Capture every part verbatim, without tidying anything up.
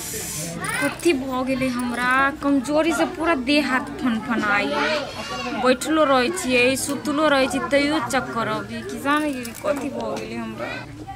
कथी भ गेले हमरा कमजोरी से पूरा देह हाथ फनफनाई बैठलो रहे छिए सुतलो रहे छी तैयो चक्कर अभी कि जाने कि कथी भ गेले हमरा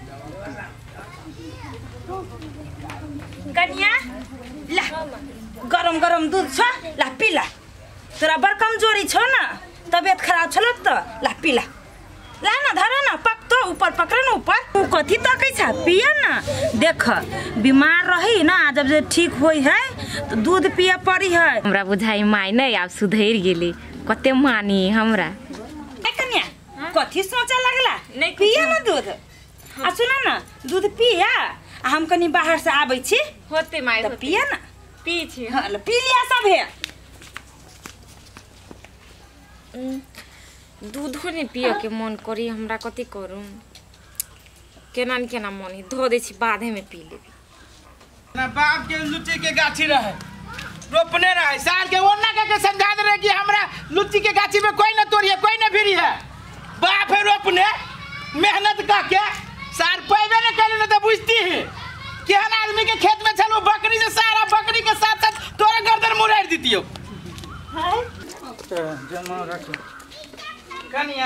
कन्या ला गरम गरम दूध छ ला पीला तोरा बड़ कमजोरी छ ना तबियत खराब छल त ला पीला ला ना धर ना पक तो ऊपर पकड़ ना ऊपर तू कथी तकै छ पिया ना देख बीमार रही ना जब जे ठीक होई है तो दूध पिया पड़ी है हमरा बुझाई माय नहीं अब सुधर गेली कते मानी हमरा ए कन्या कथी सोचा लगला नहीं पिया ना दूध आ सुना ना दूध पिया हम कनी बाहर से आबै छी होते माय त पिया ना पी छी हां ल पी लिया सब है दूध हो नहीं पिए के मन करी हमरा कथी करू केना न केना मन धो दे छी बादे में पी लेबी ना बाप के लुच्ची के गाछी रहे रोपने रहे साल के ओना के, के समझा दे रहे कि हमरा लुच्ची के गाछी में कोई न तोड़िए कोई न फिरी है बाप है रोपने मेहनत का के सार पैबे न करे न तो बुझती है केहन आदमी के खेत में चलो बकरी से सारा बकरी के साथ साथ तोरे गर्दन मुड़ाड़ दीतियो हां जमा रखो कनिया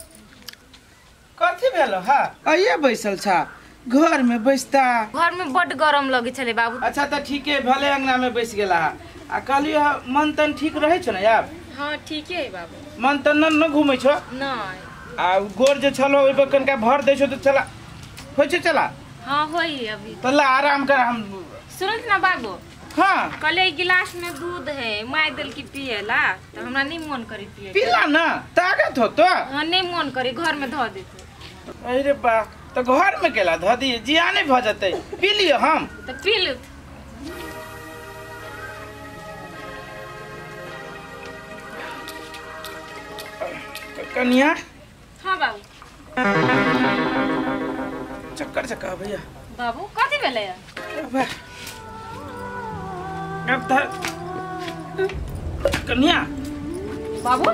कथी भेलो हां आइए बैसल छा घर में बैसता घर में बड़ गरम लगे छले बाबू अच्छा त ठीक है भले अंगना में बैस गेला आ कहली मन तन ठीक रहे छ न यार हां ठीक है बाबू मन तन न घुमै छ नहीं आ गोर जे छलो ओइ बकन का भर दै छ त चला होय छ चला हां होई अभी त ला आराम कर हम सुनत ना बाबू हां कले गिलास में दूध है माय दल की पिएला तो हमरा नहीं मन करी पिए पीला ना ताकत हो तो हां नहीं मन करी घर में धो देते अरे बा तो घर में केला धो दी जिया नहीं भ जते पी लियो हम तो पी लो कन्या हां बाबू चक्कर चक्कर भैया बाबू कथी भेले अब अब त कन्या बाबू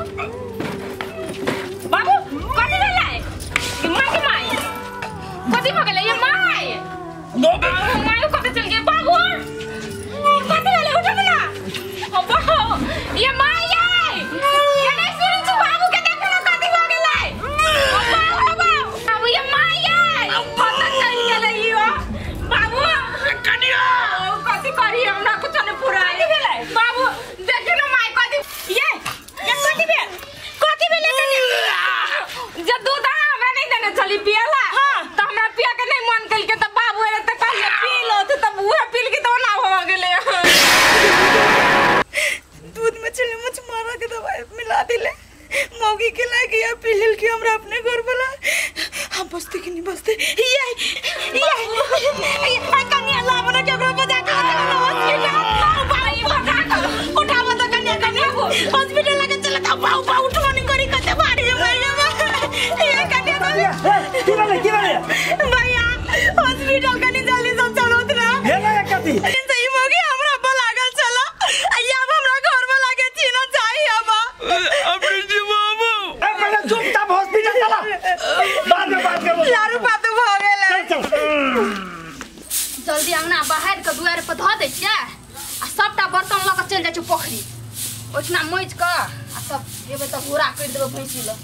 बाबू कथी भेलै कि माय के माय कथी भ गेले ये माय नो माय कतऽ चल गेल बाबू कथी भेले उठ ना ओ बाबू ये माय ये नहीं सुन तू बाबू के देख ना कथी भ गेले ओ बाबू बाबू ये माय पता चल गेले यो बाबू कन्या कथी करी हमरा कुछ नहीं पूरा भेले बाबू देख ना माय कथी ये ये कथी भेल कथी भेल कन्या जब दूध हमरा नहीं देने चली पियला हां तो हमरा पिया के नहीं मन कल के तब बाबू एले त कहले पी लो तो तब वो पील के तो ना हो गेले दूध में चले मुझ मारा के दवाई मिला दिले मौगी के लागे या पिलिल के हमरा अपने घर वाला हम बसते कि नहीं बसते ये ये ये कन्या लाभ ना के बजा के हॉस्पिटल भाई बजा के उठाव तो कन्या कन्या को हॉस्पिटल लगे चला था बाऊ बाऊ उठवा नहीं करी कते भारी है ये कन्या की वाले की वाले भैया हॉस्पिटल कनी जल्दी सब चलो उतरा ये ना कथी सही मौगी हमरा पर लागल चला या हमरा घर में लागे छीना चाहिए अब अपने जी बाबू अब पहले चुपचाप हॉस्पिटल चला बाद में बात करो लारू पातू भ गेले चल चल जल्दी अंगना बाहर के दुआर पर धो दे छियै आ सबटा बर्तन ल के चल जाय छ पोखरी ओठना मोइज के आ सब एबे त पूरा कर देबे भैंसी ल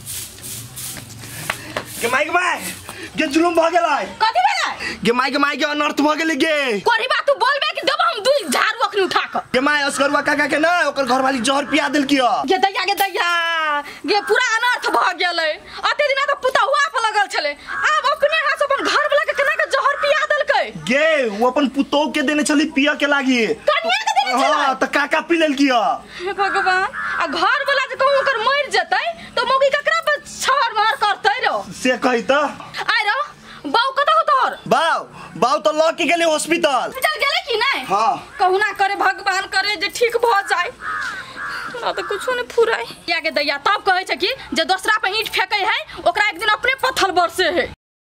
गे माइक माय गे जुलुम भ गेलै कथि भेलै गे माइक माय के अनर्थ भ गेलै गे कोरी बात तू बोलबे कि देबो हम दुई झाड़ू अखनी उठा के गे माय असगरुआ काका के ना ओकर घरवाली जहर पिया देल किया गे दैया गे दैया गे पूरा अनर्थ भ गेलै अते दिना त पुतहुआ पर लगल छले आब अपने हाथ अपन घर वाला के केना के जहर पिया देलकै गे वो अपन पुतौ के देने छली पिया के लागी कन्या के देने छलै हां त काका पी लेल किया हे भगवान आ घर वाला जे कहूं ओकर मर जतै तो मौगी ककरा पर छर मार करतै रो से कहि त आइ रो बाऊ कत हो तोहर बाऊ बाऊ तो ल के गेले हॉस्पिटल चल गेले कि नहीं हां कहू ना करे भगवान करे जे ठीक भ जाए ना तो कुछो नहीं फुराई या के दैया तब कहे छ कि जे दूसरा पे ईंट फेकै है ओकरा एक दिन अपने पत्थर बरसे है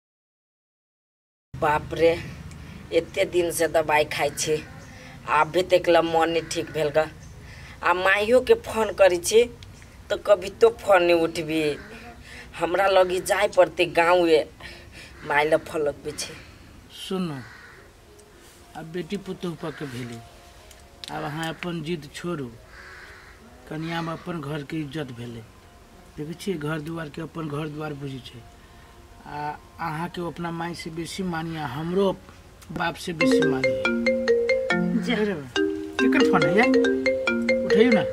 बाप रे एते दिन से दवाई खाई छी आबे तक ल मन नहीं ठीक भेल ग आ माइयो के फोन करी छी तो कभी तो फोन नहीं उठबी हमरा लगी जाय पड़ते गाँव माइल फलक भी छे सुनो अब बेटी पुतहु पर के भेले अब अहाँ अपन जिद छोड़ू कनिया में अपन घर के इज्जत भेले देखै छियै घर दुआर के अपन घर दुआर बुझै छै आ अहाँ के अपना माई से बेसी मानिया हमरो बाप से बेसी मानिया केकर फोन है यार उठाइयो ना।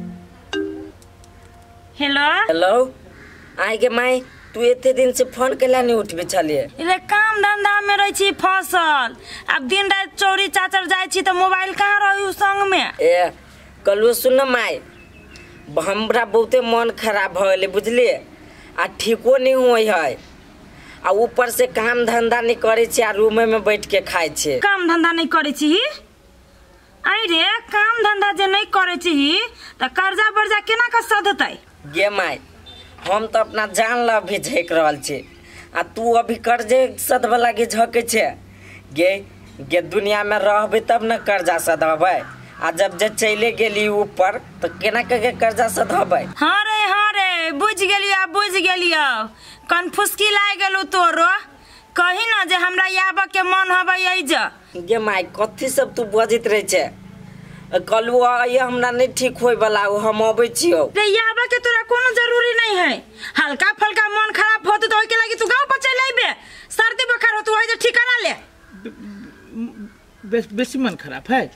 हेलो हेलो आइ के माई तू एते दिन से फोन केला नहीं उठबे छलिए? रे काम धंधा में रही छी फसल अब दिन रात चोरी चाचर जाय छी त मोबाइल कहाँ रही संग में। ए कलु सुन माई हमरा बहुते मन खराब भ गेले बुझलिए आ ठीको नहीं होय है आ ऊपर से काम धंधा नहीं करे छी आ रूम में बैठ के खाय छी। काम धंधा नहीं करे छी आई रे काम धंधा जे नहीं करे छी त कर्जा बर्जा केना का सधतै गे माई हम तो अपना जान ला भी झेक रहल छी आ तू अभी कर्जे सधबे लागी झके छे गे गे दुनिया में रहबे तब न कर्जा सधबै आ जब जे चले गेली ऊपर तो केना के कर्जा सधबै। हां रे हां रे बुझ गेलियो बुझ गेलियो कन्फुसकी लाग गेलु तोरो कहि ना जे हमरा याब के मन हबै आई ज गे माई कथि सब तू बजित रहे छे कलु ये हमरा नहीं ठीक होय वाला हम अबै छियो रे याब के तोरा कोनो जरूरी नहीं है हल्का फल्का मन खराब होत तो ओइ के लागी तू गांव पर चल आइबे सर्दी बुखार हो तू ओइ जे ठिकाना ले बेस, बेसी मन खराब है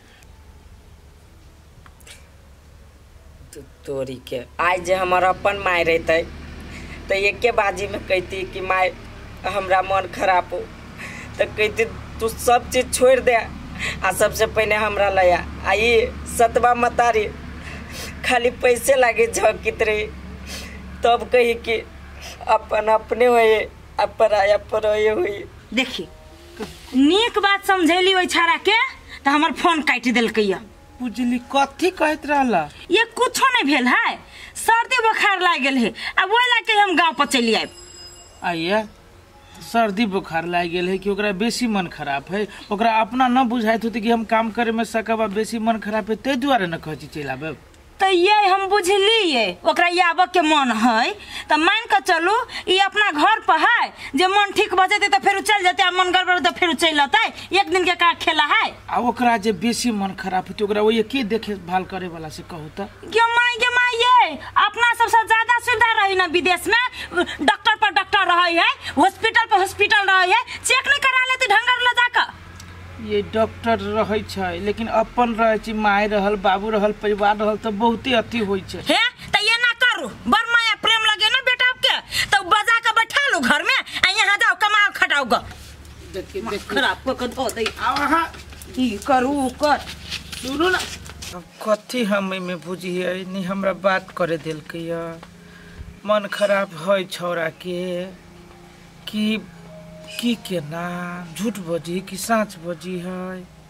तो तोरी के आज जे हमर अपन माय रहते तो एके बाजी में कहती कि माय हमरा मन खराब हो तो कहती तू सब चीज छोड़ दे आ सबसे पहले हमरा लया आ ये सतवा मतारी खाली पैसे लागे झकित रही तब कही कि अपन अपने होए अपन आया पर हुई। देखी नीक बात समझैली ओइ छाड़ा के त हमर फोन काट देलकैया बुझली कथी कहत रहला ये कुछो नहीं भेल है सर्दी बुखार लाग गेल है अब ओइ ला के हम गांव पर चली आइब। आइए सर्दी बुखार लाग गेल है कि ओकरा बेसी मन खराब है ओकरा अपना न बुझाइत होते कि हम काम करे में सकब बेसी मन खराब है ते दुआरे न कहै छी चल आबे त ये हम बुझलिए ओकरा याब के मन है त मान के चलू ई अपना घर पर है जे मन ठीक भ जते त फेर चल जते मन गड़बड़ त फेर चल जते एक दिन के का खेला है आ ओकरा जे बेसी मन खराब होते ओकरा ओए के देखे भाल करे वाला से कहू त गे माई गे माई ये अपना सबसे ज्यादा सुविधा रही ना विदेश में डॉक्टर पर डॉक्टर रही है हॉस्पिटल पर हॉस्पिटल रही है चेक नहीं करा लेते ढंगर ल जाका ये डॉक्टर रहे छै लेकिन अपन रहे छी माय रहल बाबू रहल परिवार रहल त बहुते अथी होई छै हे त ये ना करू बर माया प्रेम लगे ना बेटा के तो बजा के बैठा लो घर में आ यहां जाओ कमाओ खटाओ ग देखी देख खराब को धो दे आ वहां ई करू कर सुनो ना कथी हम में बुझिए नहीं हमरा बात करे दिल के मन खराब है छोरा के कि की के ना झूठ बजी कि सच बजी है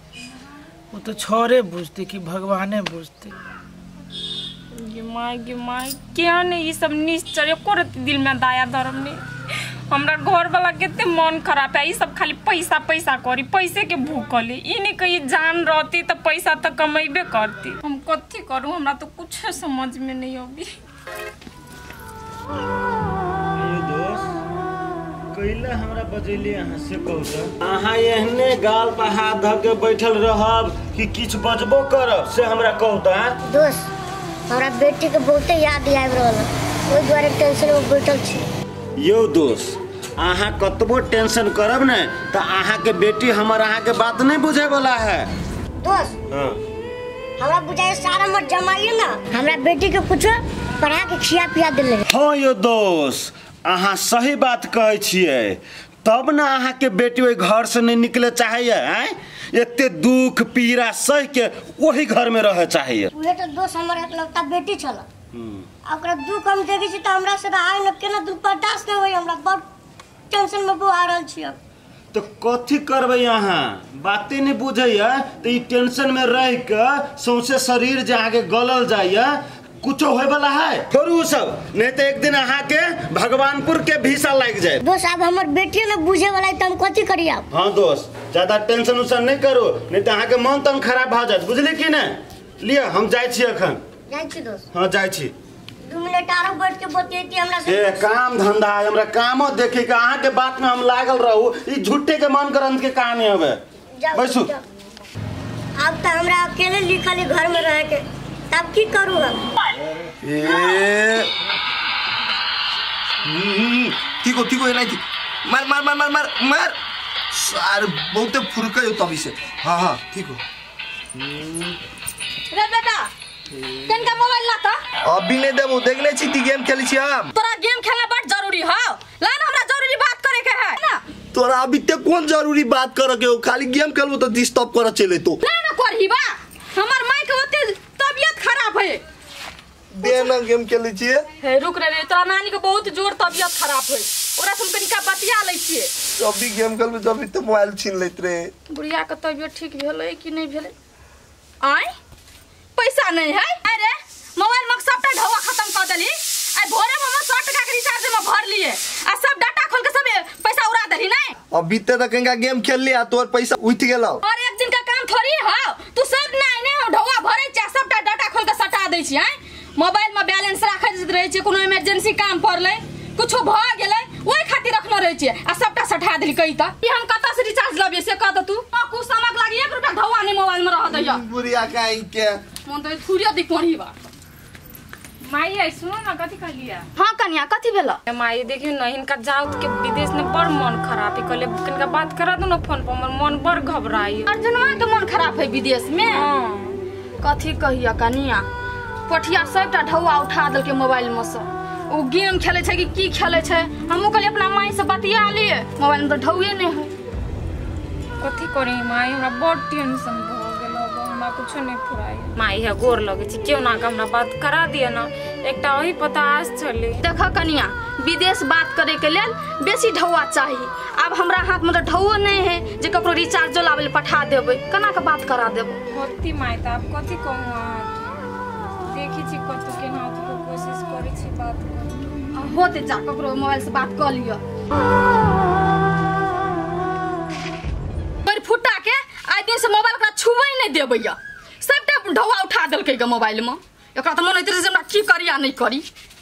वो तो छोरे बुझते कि भगवाने बुझते। गे माय गे माय क्या ने ये सब निश्चय करत दिल में दया धर्म ने हमरा घर वाला केते मन खराब है ये सब खाली पैसा पैसा करी पैसे के भूखले ई नहीं कहीं जान रहती तो पैसा तो कमेबे करती हम कथी करूं हमरा तो कुछ समझ में नहीं आवी। कैला हमरा बजेली अहाँ से कहू त अहाँ एहने गाल पर हाथ धऽ के बैठल रहब कि किछ बजबो करब से हमरा कहू त दोस्त हमरा बेटी के बहुते याद आबि रहल ओइ दुआरे टेंशन में बैठल छी। यौ दोस्त अहाँ कतबो टेंशन करब ने त अहाँ के बेटी हमर अहाँ के बात नहीं बुझे वाला है। दोस्त हां हमरा बुझाए सारा मत जमाइए ना हमरा बेटी के कुछ पढ़ा के खिया पिया देले। हां यौ दोस्त अहाँ सही बात कहै छियै तब ना अहाँ के बेटी ओइ घर से नहीं निकले चाहिए हैं एते दुख पीड़ा सह के वही घर में रहे चाहिए। उहे तो दोस्त हमर एकलौता बेटी छला आ ओकरा दुख हम देखै छी त हमरा से आइ न केना दुख बर्दाश्त नहीं होई हमरा बहुत टेंशन में बुआ रहल छी। अब तो कथी करबै अहाँ बाते नहीं बुझैया त ई टेंशन में रह के सौंसे शरीर जे आगे गलल जाइया कुछ होय वाला है छोड़ू सब नहीं तो एक दिन अहाँ के भगवानपुर के भीसा लग जाए। दोस्त अब हमर बेटी ने बुझे वाला त हम कथी करिया। हां दोस्त ज्यादा टेंशन उसन नहीं करो नहीं तो अहाँ के मन तन खराब भ जात बुझली कि ने लिया हम जाय छी अखन जाय छी दोस्त। हां जाय छी दो मिनट आरो बैठ के बतियेती हमरा से ए काम धंधा हमरा कामो देखे के अहाँ के बात में हम लागल रहू ई झूठे के मन करंत के कहानी हवे बैसू अब तो हमरा अकेले लिखल घर में रह के तब की करू हम? ए ठीक हो ठीक हो नहीं थी मार मार मार मार मार मार सार बहुत फुरका हो तभी से। हाँ हाँ ठीक हो। रे बेटा कन का मोबाइल ला था अभी नहीं देबो देखने छी ती गेम खेली छी हम। तोरा गेम खेलना बड़ जरूरी हो ला ना हमरा जरूरी बात करे के है ना। तोरा अभी तक कौन जरूरी बात करे के हो खाली गेम खेलबो तो डिस्टर्ब कर चले तो ना ना करही बा हमर माई के ओते तबीयत खराब है। दे ना गेम खेले छी। हे रुक रे रे तोरा नानी के बहुत जोर तबीयत खराब है ओरा तुम कनिका बतिया लै छिए। अभी गेम खेलबे जब तो मोबाइल छीन लेत रे। बुढ़िया के तबीयत ठीक भेलै कि नहीं भेलै? आय पैसा नहीं है अरे मोबाइल में सबटा ढौआ खत्म कर देली। आई भोरे में सौ टका के रिचार्ज में भर लिए आ सब डाटा खोल के सब पैसा उड़ा देली नहीं। अभी तक कहीं गेम खेल लिया तोर पैसा उठ गेलो। और एक दिन का काम थोड़ी हो तू सब नहीं ने ढौआ भरे छ सबटा डाटा खोल के सटा दै छी। आय मोबाइल में बैलेंस राखैत रहै छी कोनो इमरजेंसी काम पड़लै कुछो भ गेलै ओइ खातिर रखनो रहै छी आ सबटा सटा देली कहि त ई हम कत से रिचार्ज लबे से कह द तू कुछ समझ लागी एक रुपया ढौआ नहीं मोबाइल में रह दैया। बुढ़िया काई के मन तो थुरिया दी पड़ी बा। माई आई सुनो ना कथी कहलिया? हां कन्या कथी भेला? माई देखियो ना इनका जाउत के विदेश में बड़ मन खराब है कहले कनका बात करा दो ना फोन पर हमर मन बड़ घबराई। अर्जुनवा के मन खराब है विदेश में। हां कथी कहिया कन्या पठिया सबटा ढौआ उठा देल के मोबाइल में से ओ गेम खेले छै कि की खेले छै हमहु कहले अपना माई से बतिया लिए मोबाइल में तो ढौए नहीं है। कथी करी माई हमरा बड़ टेंशन भ गेलो हमरा कुछ नहीं फुराई। माई है गोर लगे छी क्यों ना हमरा बात करा दिया ना एकटा वही पता आज चली। देख कन्या विदेश बात करे के लेल बेसी ढौआ चाहिए अब हमरा हाथ में तो ढौओ नहीं है जे ककरो रिचार्ज लावे ले पठा देबे केना के बात करा देबो। होती माई त आप कथी कहू आ देखी छी कतो केना तो कोशिश करी छी बात कर होते जा ककरो मोबाइल से बात कर लियो। पर फुटा के आइ दिन से मोबाइल का छुबै नहीं देबैया सबटा ढौआ उठा देलकै ग मोबाइल में एकरा त मन होइत रहे हमरा की करी या नहीं करी।